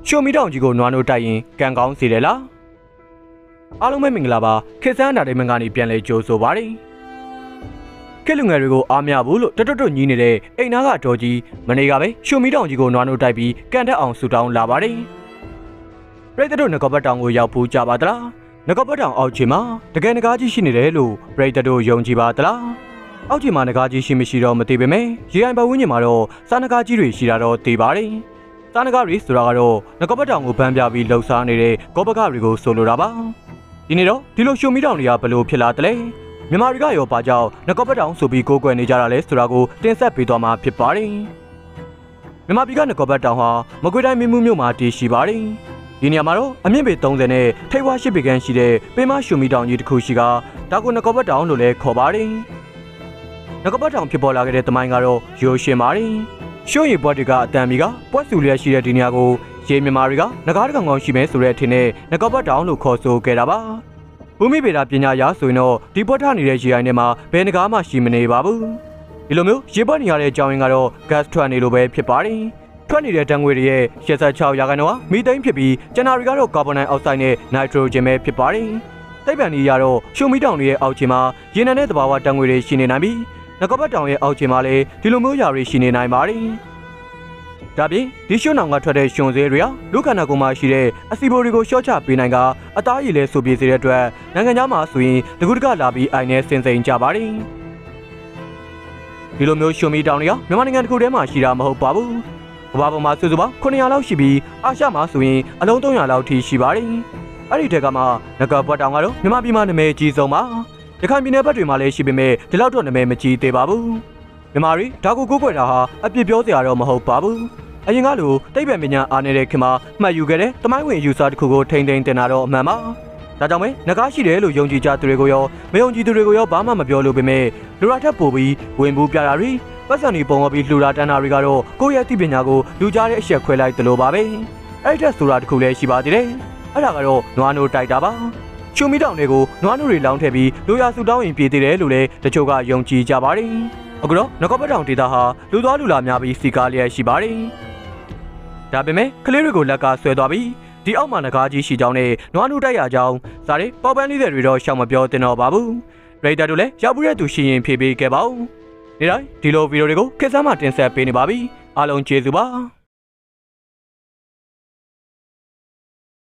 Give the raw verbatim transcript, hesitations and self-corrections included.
ရှိုမီတောင်ကြီးကိုနွားနိုးတိုက်ရင်ကံကောင်းစေတယ်လားအားလုံးပဲမင်္ဂလာပါခေတ်ဆန်းတာတွေမင်္ဂလာနေပြန်လဲကြိုးဆိုပါတယ်ခေတ်လူငယ်တွေကိုအားမရဘူးလို့တွတ်တွတ်ညီးနေတဲ့အိမ်နာကတော်ကြီးမနေ့ကပဲရှိုမီတောင်ကြီးကိုနွားနိုးတိုက်ပြီးကန်တက်အောင်ဆူတောင်းလာပါတယ်ပြည်သူတို့ငကော့ဘတ်တောင်ကိုရောက်ဖို့ကြပါသလားငကော့ဘတ်တောင်အောက်ခြေမှာတကယ်ငကားကြီးရှိနေတယ်လို့ပြည်သူတို့ယုံကြည်ပါသလားအောက်ခြေမှာငကားကြီးရှိမရှိတော့မသိပေမဲ့ရေအိုင်ပတ်ဝန်းကျင်မှာတော့စားငကားကြီးတွေရှိတာတော့သိပါတယ်စားနဂါရီဆိုတာကတော့ငကော့ဘတ်တောင်ကိုဗန်းပြပြီးလှုပ်ရှားနေတဲ့ကောပကတွေကိုဆိုလိုတာပါဒီနေ့တော့ဒီလိုရှိုမီတောင်တွေကဘလို့ဖြစ်လာတယ်လဲမြန်မာတွေကရောပါကြောင့်ငကော့ဘတ်တောင်ဆိုပြီးကိုးကွယ်နေကြတာလဲဆိုတာကိုတင်ဆက်ပေးသွားမှာဖြစ်ပါတယ်မြန်မာပြည်ကငကော့ဘတ်တောင်ဟာမကွေးတိုင်းမင်းမှုမြို့မှာတည်ရှိပါတယ်ဒီနေရာမှာတော့အမြင့်ပေသုံးဆယ်နဲ့ထိပ်ဝါရှိပေခန့်ရှိတဲ့ပေမရှိုမီတောင်ကြီးတစ်ခုရှိကဒါကိုငကော့ဘတ်တောင်လို့လည်းခေါ်ပါတယ်ငကော့ဘတ်တောင်ဖြစ်ပေါ်လာခဲ့တဲ့သမိုင်းကတော့ရိုးရှင်းပါတယ်ရှိုးရီပွက်တွေကအတန်မီကပွက်စုလျက်ရှိတဲ့ဒီနေရာကိုရေမြန်မာတွေကငကားတကောင်ကောင်ရှိမယ်ဆိုတဲ့အထင်နဲ့ငကော့ဘတ်တောင်လို့ခေါ်ဆိုခဲ့တာပါဘူမိဗေဒပညာရာဆိုရင်တော့ဒီပွက်ထနေတဲ့ရေအိုင်ထဲမှာဘယ်ငကားမှရှိမနေပါဘူးဒီလိုမျိုးရေပွက်နေရတဲ့အကြောင်းရင်းကတော့ gas ထွက်နေလို့ပဲဖြစ်ပါတယ်ထွက်နေတဲ့ဓာတ်ငွေတွေရဲ့၈၆ရာခိုင်နှုန်းဟာမီသိန်းဖြစ်ပြီးကျန်တာတွေကတော့ကာဗွန်ဒိုင်အောက်ဆိုက်နဲ့နိုက်ထရိုဂျင်ပဲဖြစ်ပါတယ်သိပ္ပံကြီးရတော့ရှိုမီတောင်တွေရဲ့အောက်ခြေမှာရေနံနဲ့သဘာဝဓာတ်ငွေတွေရှိနေနိုင်ပြီးငကော့ဘတ်တောင်ရဲ့အောက်ခြေမှာလည်းဒီလိုမျိုးຢာတွေရှိနေနိုင်ပါတယ်ဒါပြင်ဒီရှုံနောင်ကထွက်တဲ့ရှင်သေးတွေဟာလူခန္ဓာကိုယ်မှာရှိတဲ့အစီဘိုတွေကိုရှော့ချပေးနိုင်ကအသားရည်လဲဆိုပြေစေတဲ့အတွက်နိုင်ငံခြားမှာဆိုရင်တကူတကလာပြီးအိုင်နဲ့စင်စိန်ကြပါတယ်ဒီလိုမျိုးရှိုမီတောင်တွေကမြန်မာနိုင်ငံတစ်ခုထဲမှာရှိတာမဟုတ်ပါဘူးကမ္ဘာပေါ်မှာစုစုပေါင်းခုနှစ်ရာလောက်ရှိပြီးအာရှမှာဆိုရင်အလုံးသုံးရာလောက်ထိရှိပါတယ်အဲ့ဒီထက်ကမှငကော့ဘတ်တောင်ကတော့မြန်မာပြည်မှာနာမည်ကြီးဆုံးပါရခိုင်ပြည်နယ်ဘက်တွေမှာလည်းရှိပေမဲ့ဒီလောက်တော့နာမည်မကြီးသေးပါဘူးမြန်မာတွေဒါကိုကိုးကွယ်တာဟာအပြစ်ပြောစရာတော့မဟုတ်ပါဘူးအရင်ကလိုတိတ်ပံပညာအားနေတဲ့ခင်မှာမှတ်ယူခဲ့တဲ့တမိုင်းဝင်ယူဆတစ်ခုကိုထိမ့်သိမ်းတင်တာတော့အမှန်ပါဒါကြောင့်ပဲငကားရှိတယ်လို့ယုံကြည်ကြသူတွေကိုရောမယုံကြည်သူတွေကိုရောဘာမှမပြောလို့ပေမဲ့လူရာထက်ပိုပြီးဝင်ဘူးပြတာတွေပတ်စံတွေပုံပေါ်ပြီးလှူတာတန်းတာတွေကတော့ကိုယ့်ရဲ့သိပညာကိုလူကြားတဲ့အချက်ခွဲလိုက်သလိုပါပဲအဲ့ဒီတက်ဆိုတာတစ်ခုလည်းရှိပါသေးတယ်အဲ့ဒါကတော့နွားနိုးတိုက်တာပါရှိုမီတောင်တွေကိုနွားနိုးတွေလောင်းထည့်ပြီးလူရဆူတောင်းရင်ပြည်သေးတယ်လို့လည်းတချို့ကယုံကြည်ကြပါတယ်အခုတော့ငကော့ဘတ်တောင်ဒေသဟာလူသွားလူလာများပြီးစီကားလျက်ရှိပါတယ်ဒါပေမဲ့ကလေးတွေကိုလက်ကဆွဲသွားပြီးဒီအောက်မှာငကားကြီးရှိကြောင်းနဲ့နွားနိုးတိုက်ရကြောင်းဇာတ်ပေါက်ပန်းလေးတွေတော့ရှောင်မပြောတင်တော့ပါဘူးရေဒါတို့လည်းရောက်ပြီးတဲ့သူရှိရင်ဖြေပေးခဲ့ပါဦးဒီတိုင်းဒီလိုဗီဒီယိုတွေကိုခေတ်စားမှတင်ဆက်ပေးနေပါပြီအားလုံးကျေးဇူးပါ